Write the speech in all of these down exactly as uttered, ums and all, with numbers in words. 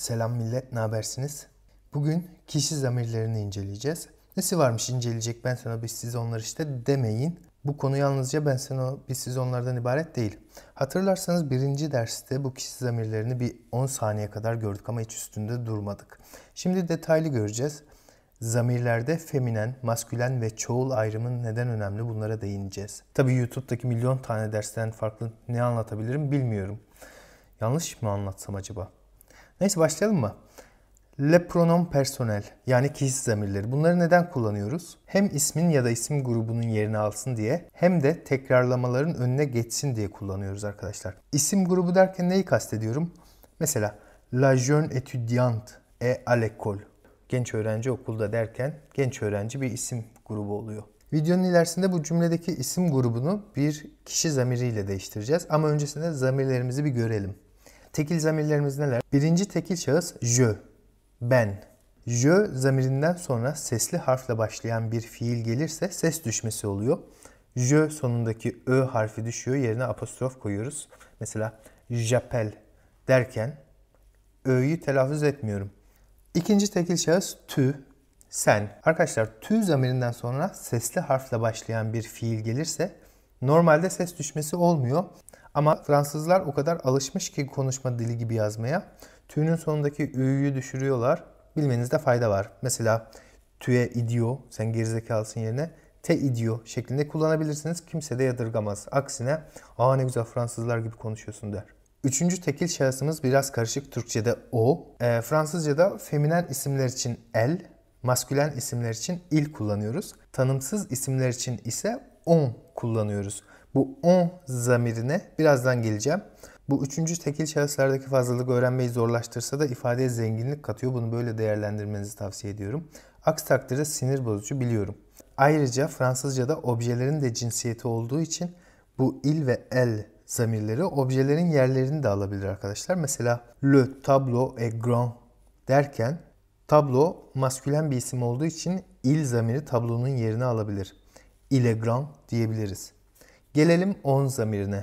Selam millet, ne habersiniz? Bugün kişi zamirlerini inceleyeceğiz. Nesi varmış inceleyecek, ben sana biz siz onlar işte demeyin. Bu konu yalnızca ben sana biz siz onlardan ibaret değil. Hatırlarsanız birinci derste bu kişi zamirlerini bir on saniye kadar gördük ama hiç üstünde durmadık. Şimdi detaylı göreceğiz. Zamirlerde feminen, maskülen ve çoğul ayrımı neden önemli, bunlara değineceğiz. Tabii YouTube'daki milyon tane dersten farklı ne anlatabilirim bilmiyorum. Yanlış mı anlatsam acaba? Neyse başlayalım mı? Le pronom personnel yani kişi zamirleri. Bunları neden kullanıyoruz? Hem ismin ya da isim grubunun yerini alsın diye hem de tekrarlamaların önüne geçsin diye kullanıyoruz arkadaşlar. İsim grubu derken neyi kastediyorum? Mesela la jeune étudiante est à l'école. Genç öğrenci okulda derken genç öğrenci bir isim grubu oluyor. Videonun ilerisinde bu cümledeki isim grubunu bir kişi zamiriyle değiştireceğiz. Ama öncesinde zamirlerimizi bir görelim. Tekil zamirlerimiz neler? Birinci tekil şahıs je, ben. Je zamirinden sonra sesli harfle başlayan bir fiil gelirse ses düşmesi oluyor. Je sonundaki ö harfi düşüyor, yerine apostrof koyuyoruz. Mesela j'appelle derken ö'yü telaffuz etmiyorum. İkinci tekil şahıs tu, sen. Arkadaşlar tu zamirinden sonra sesli harfle başlayan bir fiil gelirse normalde ses düşmesi olmuyor. Ama Fransızlar o kadar alışmış ki konuşma dili gibi yazmaya. Tü'nün sonundaki ü'yü düşürüyorlar. Bilmenizde fayda var. Mesela tu es idiot, sen gerizekalısın yerine te idiot şeklinde kullanabilirsiniz. Kimse de yadırgamaz. Aksine aa ne güzel Fransızlar gibi konuşuyorsun der. Üçüncü tekil şahısımız biraz karışık. Türkçe'de o. E, Fransızca'da feminen isimler için el, maskülen isimler için il kullanıyoruz. Tanımsız isimler için ise on kullanıyoruz. Bu on zamirine birazdan geleceğim. Bu üçüncü tekil şahıslardaki fazlalık öğrenmeyi zorlaştırsa da ifadeye zenginlik katıyor. Bunu böyle değerlendirmenizi tavsiye ediyorum. Aksi takdirde sinir bozucu biliyorum. Ayrıca Fransızca'da objelerin de cinsiyeti olduğu için bu il ve el zamirleri objelerin yerlerini de alabilir arkadaşlar. Mesela le tableau est grand derken tablo maskülen bir isim olduğu için il zamiri tablonun yerini alabilir. Il est grand diyebiliriz. Gelelim on zamirine.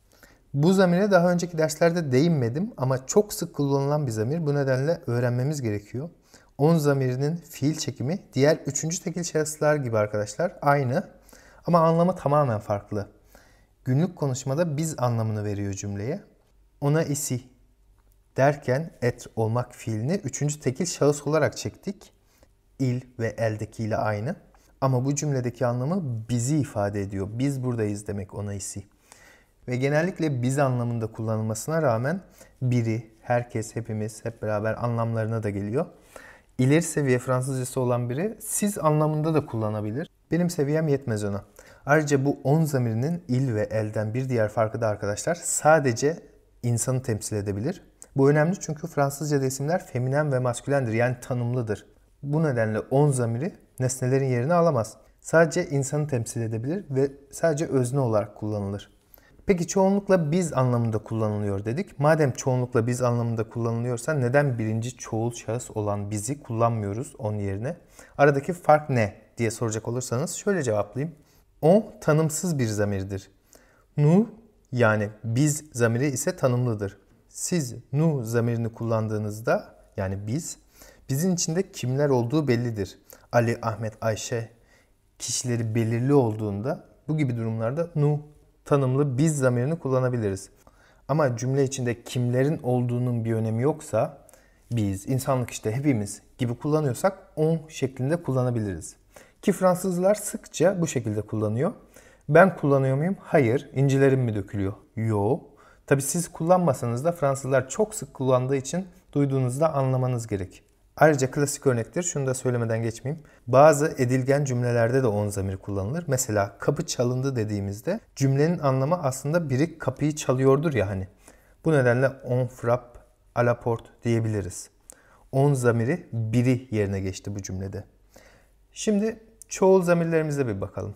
Bu zamire daha önceki derslerde değinmedim ama çok sık kullanılan bir zamir. Bu nedenle öğrenmemiz gerekiyor. On zamirinin fiil çekimi diğer üçüncü tekil şahıslar gibi arkadaşlar aynı ama anlamı tamamen farklı. Günlük konuşmada biz anlamını veriyor cümleye. Ona isi derken et olmak fiilini üçüncü tekil şahıs olarak çektik. Il ve eldeki ile aynı. Ama bu cümledeki anlamı bizi ifade ediyor. Biz buradayız demek ona isi. Ve genellikle biz anlamında kullanılmasına rağmen biri, herkes, hepimiz, hep beraber anlamlarına da geliyor. İleri seviye Fransızcası olan biri siz anlamında da kullanabilir. Benim seviyem yetmez ona. Ayrıca bu on zamirinin il ve elden bir diğer farkı da arkadaşlar sadece insanı temsil edebilir. Bu önemli çünkü Fransızca'da isimler feminen ve maskülendir, yani tanımlıdır. Bu nedenle on zamiri nesnelerin yerini alamaz. Sadece insanı temsil edebilir ve sadece özne olarak kullanılır. Peki çoğunlukla biz anlamında kullanılıyor dedik. Madem çoğunlukla biz anlamında kullanılıyorsa neden birinci çoğul şahıs olan bizi kullanmıyoruz onun yerine? Aradaki fark ne diye soracak olursanız şöyle cevaplayayım. On tanımsız bir zamirdir. Nous yani biz zamiri ise tanımlıdır. Siz nous zamirini kullandığınızda yani biz, bizin içinde kimler olduğu bellidir. Ali, Ahmet, Ayşe kişileri belirli olduğunda bu gibi durumlarda nous tanımlı biz zamirini kullanabiliriz. Ama cümle içinde kimlerin olduğunun bir önemi yoksa biz, insanlık işte hepimiz gibi kullanıyorsak on şeklinde kullanabiliriz. Ki Fransızlar sıkça bu şekilde kullanıyor. Ben kullanıyor muyum? Hayır. İncilerim mi dökülüyor? Yo. Tabii siz kullanmasanız da Fransızlar çok sık kullandığı için duyduğunuzda anlamanız gerek. Ayrıca klasik örnektir. Şunu da söylemeden geçmeyeyim. Bazı edilgen cümlelerde de on zamiri kullanılır. Mesela kapı çalındı dediğimizde cümlenin anlamı aslında biri kapıyı çalıyordur ya hani. Bu nedenle on frappe à la porte diyebiliriz. On zamiri biri yerine geçti bu cümlede. Şimdi çoğul zamirlerimize bir bakalım.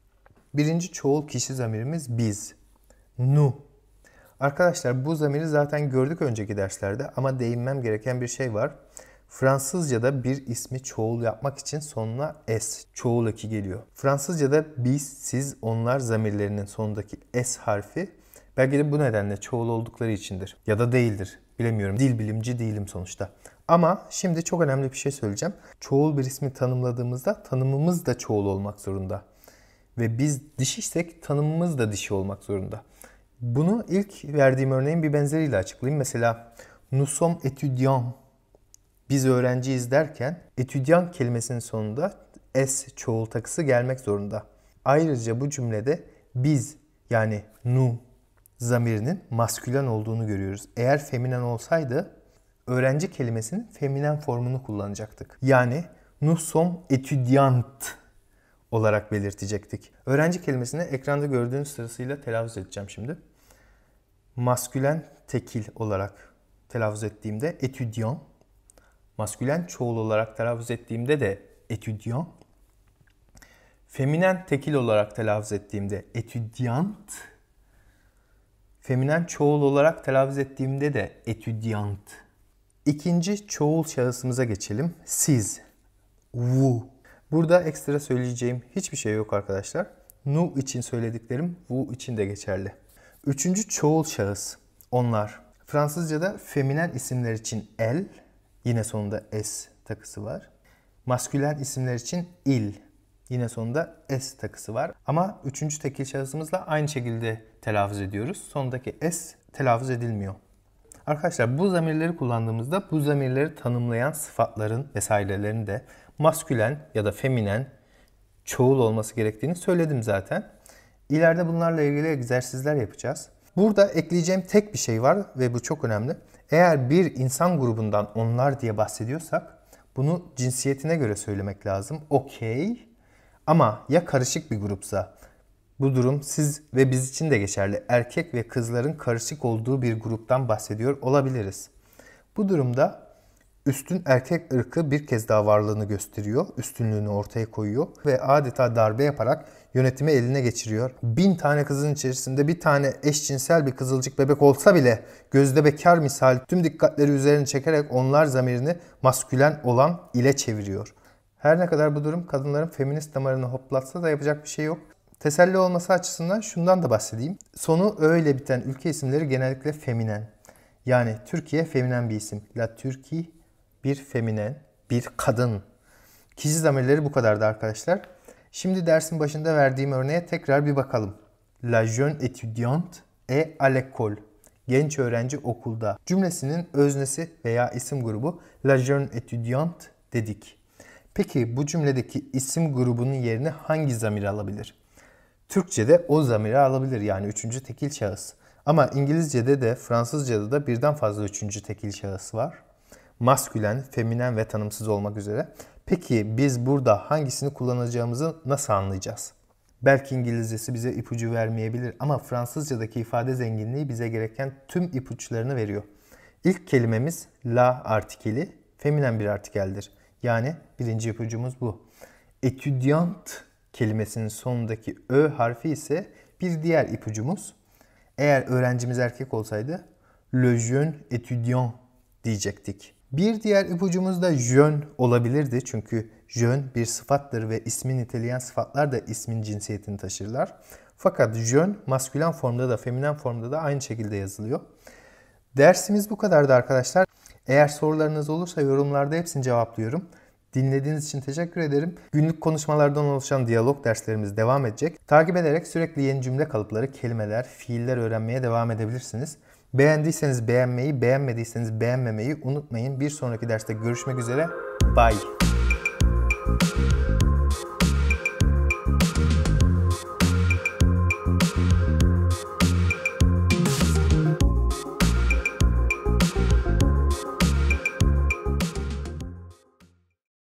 Birinci çoğul kişi zamirimiz biz. Nous. Arkadaşlar bu zamiri zaten gördük önceki derslerde ama değinmem gereken bir şey var. Fransızca'da bir ismi çoğul yapmak için sonuna s, çoğul eki geliyor. Fransızca'da biz, siz, onlar zamirlerinin sonundaki s harfi belki de bu nedenle çoğul oldukları içindir. Ya da değildir. Bilemiyorum. Dil bilimci değilim sonuçta. Ama şimdi çok önemli bir şey söyleyeceğim. Çoğul bir ismi tanımladığımızda tanımımız da çoğul olmak zorunda. Ve biz dişiysek tanımımız da dişi olmak zorunda. Bunu ilk verdiğim örneğin bir benzeriyle açıklayayım. Mesela nous sommes étudiants. Biz öğrenciyiz derken étudiant kelimesinin sonunda s çoğul takısı gelmek zorunda. Ayrıca bu cümlede biz yani nous zamirinin maskülen olduğunu görüyoruz. Eğer feminen olsaydı öğrenci kelimesinin feminen formunu kullanacaktık. Yani nous sommes étudiantes olarak belirtecektik. Öğrenci kelimesini ekranda gördüğünüz sırasıyla telaffuz edeceğim şimdi. Maskülen tekil olarak telaffuz ettiğimde étudiant, maskülen çoğul olarak telaffuz ettiğimde de étudiant, feminen tekil olarak telaffuz ettiğimde étudiante, feminen çoğul olarak telaffuz ettiğimde de étudiante. İkinci çoğul şahısımıza geçelim. Siz, vous. Burada ekstra söyleyeceğim hiçbir şey yok arkadaşlar. Nous için söylediklerim vous için de geçerli. Üçüncü çoğul şahıs. Onlar. Fransızca'da feminen isimler için elle, yine sonunda s takısı var. Maskülen isimler için il, yine sonunda s takısı var. Ama üçüncü tekil şahısımızla aynı şekilde telaffuz ediyoruz. Sondaki s telaffuz edilmiyor. Arkadaşlar bu zamirleri kullandığımızda bu zamirleri tanımlayan sıfatların vesairelerin de maskülen ya da feminen çoğul olması gerektiğini söyledim zaten. İleride bunlarla ilgili egzersizler yapacağız. Burada ekleyeceğim tek bir şey var ve bu çok önemli. Eğer bir insan grubundan onlar diye bahsediyorsak bunu cinsiyetine göre söylemek lazım. Okey. Ama ya karışık bir grupsa, bu durum siz ve biz için de geçerli. Erkek ve kızların karışık olduğu bir gruptan bahsediyor olabiliriz. Bu durumda üstün erkek ırkı bir kez daha varlığını gösteriyor, üstünlüğünü ortaya koyuyor ve adeta darbe yaparak yönetimi eline geçiriyor. Bin tane kızın içerisinde bir tane eşcinsel bir kızılcık bebek olsa bile gözde bekar misal tüm dikkatleri üzerine çekerek onlar zamirini maskülen olan ile çeviriyor. Her ne kadar bu durum kadınların feminist damarını hoplatsa da yapacak bir şey yok. Teselli olması açısından şundan da bahsedeyim. Sonu öyle biten ülke isimleri genellikle feminen. Yani Türkiye feminen bir isim. La Turquie bir feminen, bir kadın. Kişi zamirleri bu kadardı arkadaşlar. Şimdi dersin başında verdiğim örneğe tekrar bir bakalım. La jeune étudiante est à l'école. Genç öğrenci okulda. Cümlesinin öznesi veya isim grubu la jeune étudiante dedik. Peki bu cümledeki isim grubunun yerine hangi zamir alabilir? Türkçe'de o zamiri alabilir, yani üçüncü tekil şahıs. Ama İngilizce'de de Fransızca'da da birden fazla üçüncü tekil şahıs var. Maskülen, feminen ve tanımsız olmak üzere. Peki biz burada hangisini kullanacağımızı nasıl anlayacağız? Belki İngilizcesi bize ipucu vermeyebilir ama Fransızca'daki ifade zenginliği bize gereken tüm ipuçlarını veriyor. İlk kelimemiz la artikeli, feminen bir artikeldir. Yani birinci ipucumuz bu. Étudiante kelimesinin sonundaki ö harfi ise bir diğer ipucumuz. Eğer öğrencimiz erkek olsaydı le jeune étudiant diyecektik. Bir diğer ipucumuz da jeune olabilirdi. Çünkü jeune bir sıfattır ve ismi niteleyen sıfatlar da ismin cinsiyetini taşırlar. Fakat jeune maskülen formda da feminen formda da aynı şekilde yazılıyor. Dersimiz bu kadardı arkadaşlar. Eğer sorularınız olursa yorumlarda hepsini cevaplıyorum. Dinlediğiniz için teşekkür ederim. Günlük konuşmalardan oluşan diyalog derslerimiz devam edecek. Takip ederek sürekli yeni cümle kalıpları, kelimeler, fiiller öğrenmeye devam edebilirsiniz. Beğendiyseniz beğenmeyi, beğenmediyseniz beğenmemeyi unutmayın. Bir sonraki derste görüşmek üzere. Bye.